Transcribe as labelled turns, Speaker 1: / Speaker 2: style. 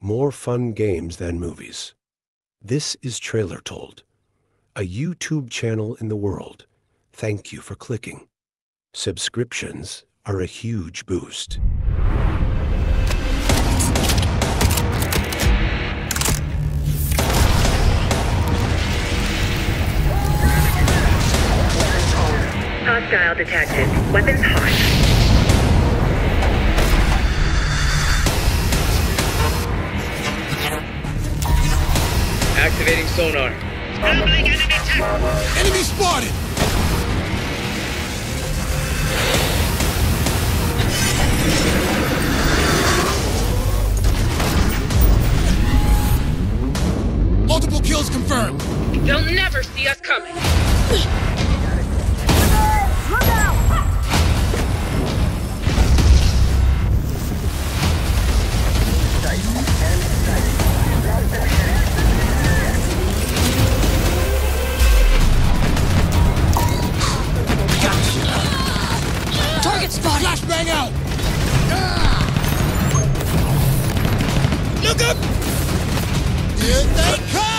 Speaker 1: more fun games than movies. This is Trailer Told, a YouTube channel in the world. Thank you for clicking. Subscriptions are a huge boost.
Speaker 2: Hostile detected. Weapons hot.
Speaker 3: Activating sonar.
Speaker 4: Scrambling enemy tech.
Speaker 5: Enemy spotted! Multiple kills confirmed.
Speaker 4: They'll never see us coming.
Speaker 6: Look out!
Speaker 5: Target spotted! Flashbang out! Look up! Here they come!